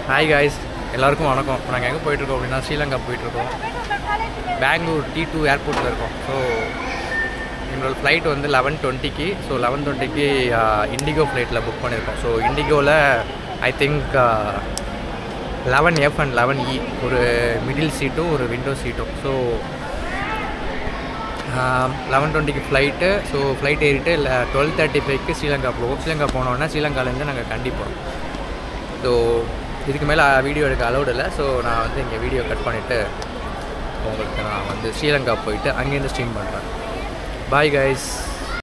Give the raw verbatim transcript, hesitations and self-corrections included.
Hi guys, எல்லாருக்கும் வணக்கம். நாங்கள் எங்கே போயிட்டுருக்கோம் அப்படின்னா ஸ்ரீலங்கா போயிட்டுருக்கோம். பெங்களூர் டி டூ ஏர்போர்ட்டில் இருக்கோம். ஸோ எங்களோட ஃப்ளைட் வந்து லெவன் டுவெண்ட்டிக்கு ஸோ லெவன் டுவெண்ட்டிக்கு இண்டிகோ ஃப்ளைட்டில் புக் பண்ணியிருக்கோம். ஸோ இண்டிகோவில் I think eleven F and eleven E ஒரு மிடில் சீட்டும் ஒரு விண்டோ சீட்டும். ஸோ லெவன் டுவெண்ட்டிக்கு ஃப்ளைட்டு. ஸோ ஃப்ளைட் ஏறிட்டு இல்லை டுவெல் தேர்ட்டி ஃபைவ்க்கு ஸ்ரீலங்கா போவோம். ஸ்ரீலங்கா போனோன்னா ஸ்ரீலங்காலேருந்து நாங்கள் கண்டி போகிறோம். ஸோ இதுக்கு மேலே வீடியோ எடுக்க அலௌட் இல்லை. ஸோ நான் வந்து இங்கே வீடியோ கட் பண்ணிவிட்டு உங்களுக்கு நான் வந்து ஸ்ரீலங்கா போயிட்டு அங்கேருந்து ஸ்ட்ரீம் பண்ணுறேன். Bye guys.